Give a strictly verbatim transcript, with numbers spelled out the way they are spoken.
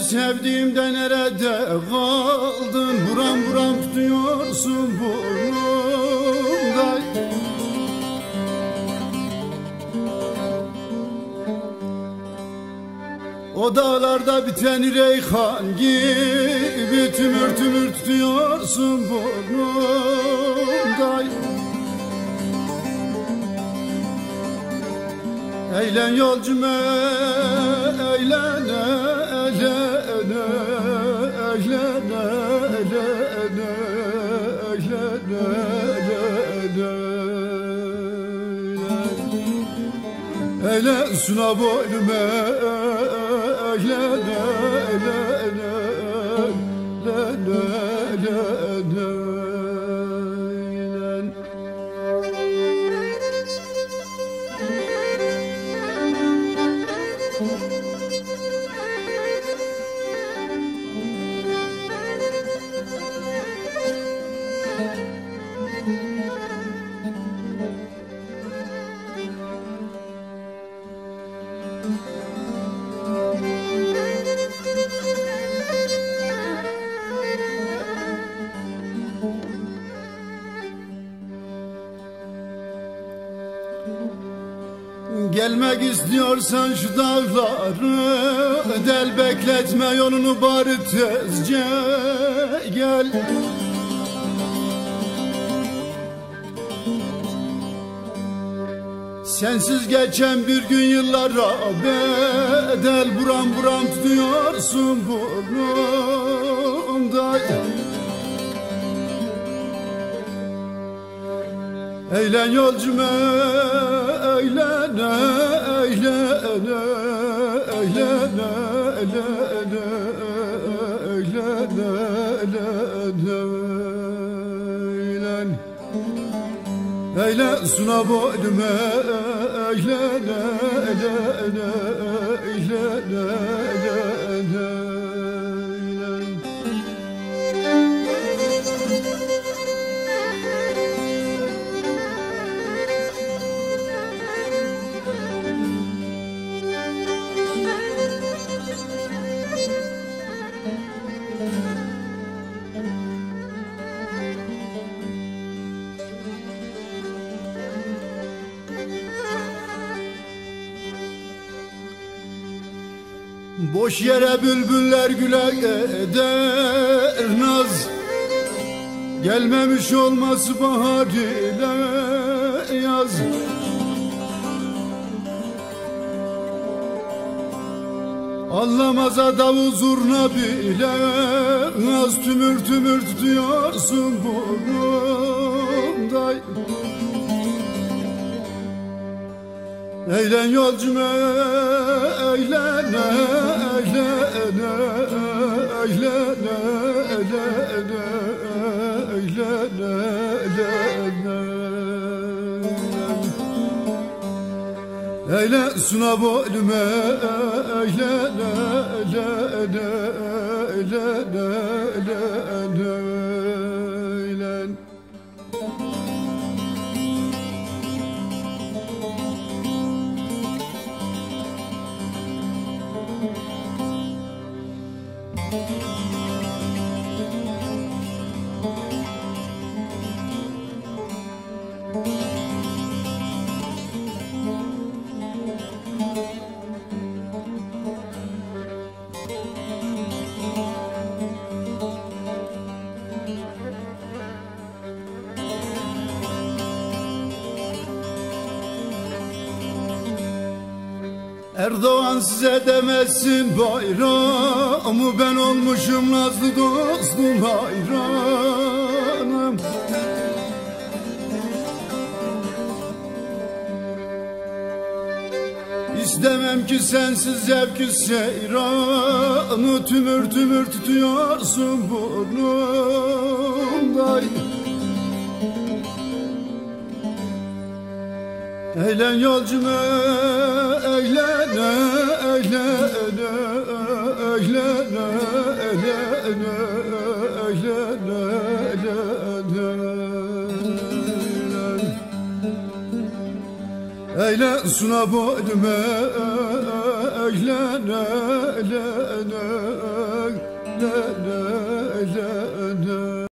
sevdiğimde nerede kaldın? Buram buram tutuyorsun burnumda. O dağlarda biten reyhan gibi tümür tümür tutuyorsun burnumda. Eğlen yolcum eğlen, eğlen, eğlen, eğlen, eğlen, eğlen. Eğlen suna boynum eğlen, eğlen, eğlen, eğlen. Gelmek istiyorsan şu dağları del, bekletme yolunu bari tezce gel. Sensiz geçen bir gün yıllara bedel, buram buram tutuyorsun burnumda. Eğlen yolcum eğlen, eğlen, eğlen, eğlen, eğlen, eğlen. Eğlen suna boynum eğlen, eğlen, eğlen, eğlen. Boş yere bülbüller güle eder naz, gelmemiş olması bahar ile yaz. Anlamaza davul zurna bile naz, tümür tümür tutuyorsun burnumda. Eğlen yolcum eğlen, eğlen, eğlen, eğlen, eğlen, eğlen. Eğlen suna boynum eğlen, eğlen, eğlen, eğlen, eğlen. Erdoğan size demesin bayramı, ben olmuşum nazlı dostum hayranım. İstemem ki sensiz zevk-i seyranı, tümür tümür tutuyorsun burnumda. Eğlen yolcum eğlen, eğlen, eğlen, eğlen, eğlen, eğlen. Eğlen suna boynum leylene leylene leylene